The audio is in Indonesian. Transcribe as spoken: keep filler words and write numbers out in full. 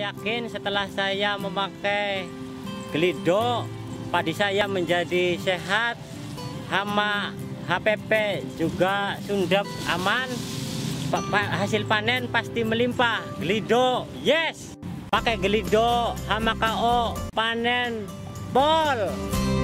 yakin setelah saya memakai Gelido, padi saya menjadi sehat, hama H P P juga sundep aman, hasil panen pasti melimpah. Gelido, yes! Pakai Gelido, hama K O, panen pol.